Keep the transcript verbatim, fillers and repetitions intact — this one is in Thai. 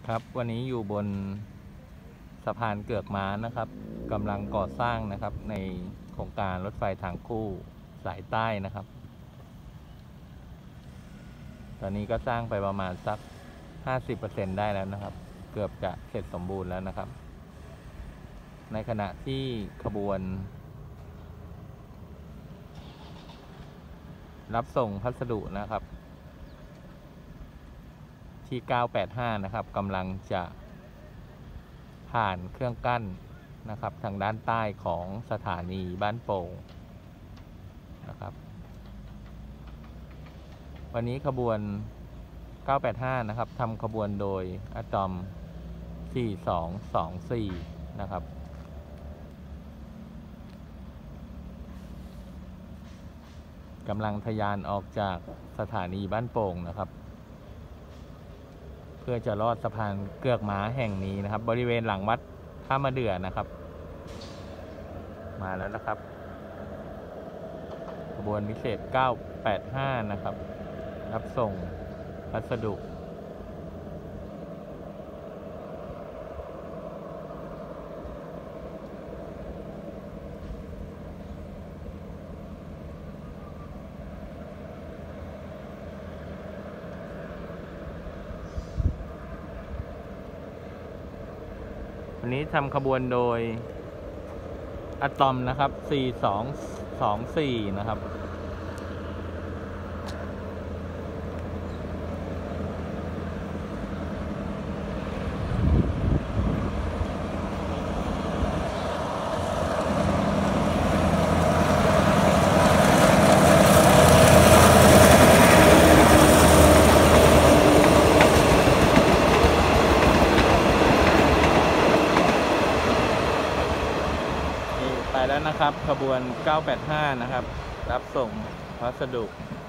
ครับวันนี้อยู่บนสะพานเกือกม้านะครับกำลังก่อสร้างนะครับในโครงการรถไฟทางคู่สายใต้นะครับ ตอนนี้ก็สร้างไปประมาณสัก ห้าสิบเปอร์เซ็นต์ ได้แล้วนะครับเกือบจะเสร็จสมบูรณ์แล้วนะครับในขณะที่ขบวนรับส่งพัสดุนะครับที่เก้าแปดห้านะครับกำลังจะผ่านเครื่องกั้นนะครับทางด้านใต้ของสถานีบ้านโป่งนะครับวันนี้ขบวนเก้าแปดห้านะครับทำขบวนโดยอะตอมสี่สองสองสี่นะครับกำลังทะยานออกจากสถานีบ้านโป่งนะครับเพื่อจะลอดสะพานเกือกม้าแห่งนี้นะครับบริเวณหลังวัดท่ามะเดื่อนะครับมาแล้วนะครับขบวนพิเศษเก้าแปดห้านะครับรับส่งพัสดุวันนี้ทำขบวนโดยอะตอมนะครับสี่สองสองสี่นะครับไปแล้วนะครับขบวนเก้าแปดห้านะครับรับส่งพัสดุ